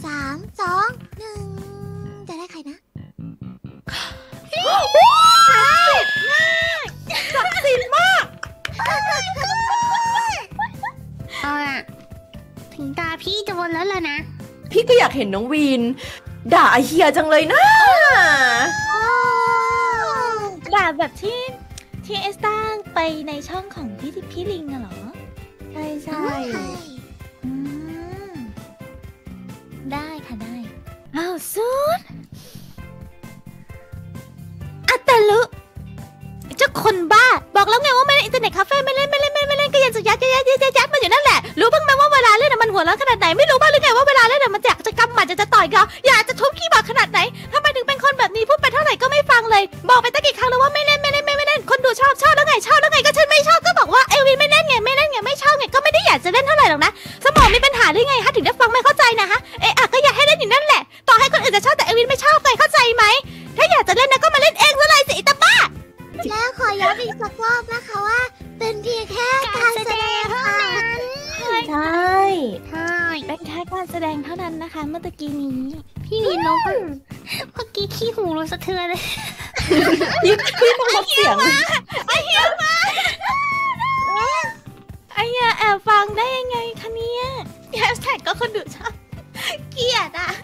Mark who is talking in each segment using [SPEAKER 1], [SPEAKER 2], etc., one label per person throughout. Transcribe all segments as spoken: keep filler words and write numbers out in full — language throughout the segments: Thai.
[SPEAKER 1] สามสองหนึ่งจะได้ใครนะ
[SPEAKER 2] ศักดิ์สิทธิ์มาก
[SPEAKER 3] เอาล่ะถึงตาพี่จะวนแล้วล่ะนะ
[SPEAKER 2] พี่ก็อยากเห็นน้องวีนด่าเฮียจังเลยนะ
[SPEAKER 4] ด่าแบบที่ที่เอสตาไปในช่องของพี่พี่ลิงอะเหรอ
[SPEAKER 2] ใช่ใช่
[SPEAKER 4] ได้ค่ะได้อ้าวซูนอัตตลุเจ้าคนบ้าบอกแล้วไงว่าไม่เล่นอินเทอร์เน็ตคาเฟ่ไม่เล่นไม่เล่นไม่ไม่เล่นก็ยังจะยัดยัดยัดยัดยัดมันอยู่นั่นแหละรู้บ้างไหมว่าเวลาเล่นมันหัวเราะขนาดไหนไม่รู้บ้างหรือไงว่าเวลาเล่นมันอยากจะกำหมัดจะจะต่อยเราอยากจะทุบขี้บาขนาดไหนทำไมถึงเป็นคนแบบนี้พูดไปเท่าไหร่ก็ไม่ฟังเลยบอกไปตั้งกี่ครั้งแล้วว่าไม่เล่นไม่เล่นไม่ไม่เล่นคนดูชอบชอบแล้วไงชอบแล้วไงก็ฉันไม่ชอบก็บอกว่าเอวินไม่เล่นไงไม่เล่นไงไม่ชอบไงก็ไม่ได้อยากจะเล่นเท่าไหร่หรอกนะสมองมีปัญหาหรือไงฮะถึงได้ฟังไม่เข้าใจนะฮะเอะอะก็อยากให้เล่นอยู่นั่นแหละต่อให้คนอื่นจะชอบแต่เอวินไม่ชอบไงเข้าใจไหมถ้าอยากจะเล่นนะก็มาเล่นเองซะเลยสิอิตาบ้า
[SPEAKER 1] แล้วขอย้ำอีกสักรอบนะคะว่าเป็นเพียงแค่การแสดงเท่านั้น
[SPEAKER 2] ใช่ใช่
[SPEAKER 4] เป็นแค่การแสดงเท่านั้นนะคะเมื่อตะกี้นี้
[SPEAKER 3] พี่วีนลงเมื่อกี้ขี้หูรู้สะเทือนเลย
[SPEAKER 2] พี่พี่ต้องลดเสียง
[SPEAKER 4] ไอเฮียมาไอเฮียแอบฟังได้ยังไงคะเนี่ยแฮชแท็กก็คนดูชอบเกลียดอ่ะ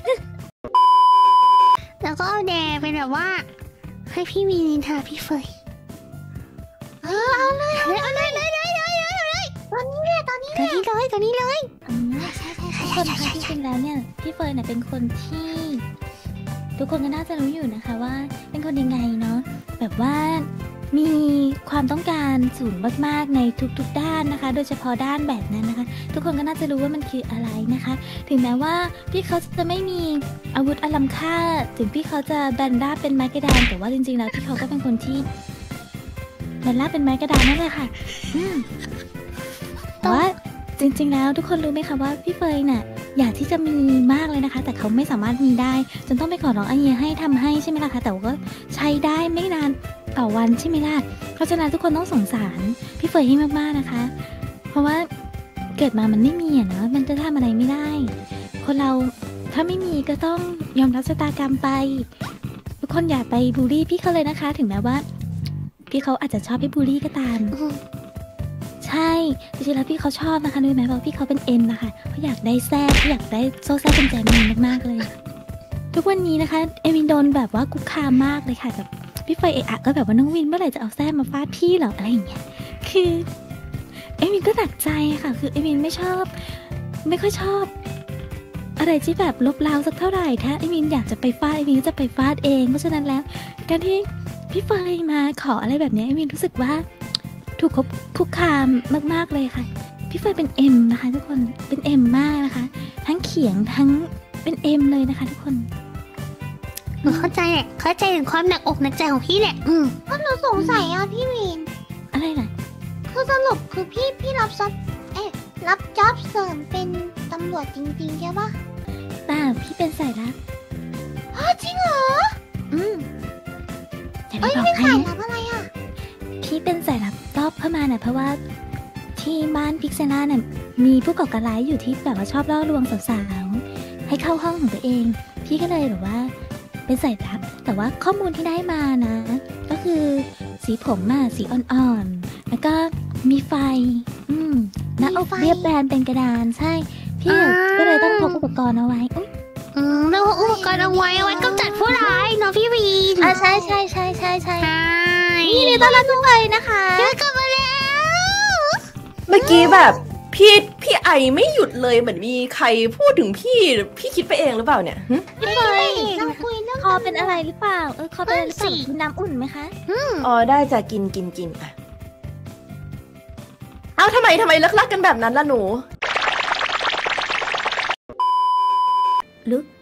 [SPEAKER 3] แล้วก็เอาแดงเป็นแบบว่าให้พี่วีนินทาพี่เฟย
[SPEAKER 1] เออเอาเลยเอาเลยเอาเลยเลยเลยเลยเลยตอนนี้เลยตอนนี้
[SPEAKER 3] เลยตอนนี้เลยตอนนี้เลย
[SPEAKER 4] ใช่ใช่ใช่คนที่จริงแล้วเนี่ยพี่เฟยเนี่ยเป็นคนที่ทุกคนก็น่าจะรู้อยู่นะคะว่าเป็นคนยังไงเนาะแบบว่ามีความต้องการสูงมากๆในทุกๆด้านนะคะโดยเฉพาะด้านแบบนั้นนะคะทุกคนก็น่าจะรู้ว่ามันคืออะไรนะคะถึงแม้ว่าพี่เขาจะไม่มีอาวุธอลัมค่าถึงพี่เขาจะแบนด้าเป็นไม้กระดานแต่ว่าจริงๆแล้วพี่เขาก็เป็นคนที่แบนด้าเป็นไม้กระดานนั่นแหละค่ะอืมแต่ว่าจริงๆแล้วทุกคนรู้ไหมคะว่าพี่เฟยน่ะอยากที่จะมีมากเลยนะคะแต่เขาไม่สามารถมีได้จนต้องไปขอร้องอาเฮียให้ทำให้ใช่ไหมล่ะคะแต่ว่าก็ใช้ได้ไม่นานต่อวันใช่ไหมล่ะเพราะฉะนั้นทุกคนต้องสงสารพี่เฟยให้มากๆนะคะเพราะว่าเกิดมามันไม่มีอะเนาะมันจะทำอะไรไม่ได้คนเราถ้าไม่มีก็ต้องยอมรับชะตากรรมไปทุกคนอย่าไปบูลลี่พี่เขาเลยนะคะถึงแม้ว่าพี่เขาอาจจะชอบให้บูลลี่ก็ตามใช่จริงๆแล้วพี่เขาชอบนะคะรู้ไหมว่าพี่เขาเป็นเอ็มนะคะเขาอยากได้แซ่เขาอยากได้โซ่แซ่เป็นใจมินมากๆเลยทุกวันนี้นะคะเอวินโดนแบบว่าคุกคามมากเลยค่ะแบบพี่เฟยเอะอะก็แบบว่าน้องวินเมื่อไหร่จะเอาแซ่มาฟาดพี่เหรออะไรอย่างเงี้ยคือเอวินก็หนักใจค่ะคือเอวินไม่ชอบไม่ค่อยชอบอะไรที่แบบลบเล้าสักเท่าไหร่ถ้าเอวินอยากจะไปฟาดเอวินก็จะไปฟาดเองเพราะฉะนั้นแล้วการที่พี่เฟยมาขออะไรแบบนี้เอวินรู้สึกว่าถูกคุกคามมากๆเลยค่ะพี่เฟยเป็นเอ็มนะคะทุกคนเป็นเอ็มมากนะคะทั้งเขียงทั้งเป็นเอ็มเลยนะคะทุกคน
[SPEAKER 3] หนูเข้าใจแหละเข้าใจถึงความหนักอกหนักใจของพี่แหละอืม
[SPEAKER 1] ก็หนูสงสัยอ่ะพี่วีน
[SPEAKER 4] อะไรน่ะ
[SPEAKER 1] คือสรุปคือพี่พี่รับจ็อบเอ๊ะรับจ็อบเสริมเป็นตำรวจจริงๆใช่ปะ
[SPEAKER 4] แต่พี่เป็นสายลับ
[SPEAKER 1] อ๋อจริงเหรอ
[SPEAKER 4] อืม
[SPEAKER 1] แต่ไม่บอกใครสายลับอะไรอ่ะ
[SPEAKER 4] พี่เป็นสายลับรอบเข้ามาเนี่ยเพราะว่าที่บ้านพิกเซน่าเนี่ยมีผู้ก่อการร้ายอยู่ที่แบบว่าชอบล่อลวงสาวๆให้เข้าห้องของตัวเองพี่ก็เลยแบบว่าเป็นสายลับแต่ว่าข้อมูลที่ได้มานะก็คือสีผมอ่ะสีอ่อนๆแล้วก็มีไฟอืมหน้าอกเรียบแบนเป็นกระดานใช่พี่ก็เลยต้องพกอุปกรณ์เอาไว้
[SPEAKER 3] อืมแล้วอุปกรณ์เอาไว้เอาไว้กำจัดผู้ร้ายเนาะพี่วีน
[SPEAKER 4] อ่าใช่ใช่ใช่ใช่ใช่นี่นี่ต้อนรับทุกคนนะคะ
[SPEAKER 3] เจอกันมาแล้ว
[SPEAKER 2] เมื่อกี้แบบพี่พี่ไอไม่หยุดเลยเหมือนมีใครพูดถึงพี่พี่คิดไปเองหรือเปล่าเนี่ย
[SPEAKER 1] พี่เฟยเราคุยเรื่อง
[SPEAKER 4] คอเป็นอะไรหรือเปล่าเออคอเป็นอะไรหรือเปล่ากินน้ำอุ่นไหมคะ
[SPEAKER 2] อ๋อได้จะกินกินกินอ่ะเอ้าทำไมทำไมเลิกลักกันแบบนั้นล่ะหนู
[SPEAKER 4] ลุก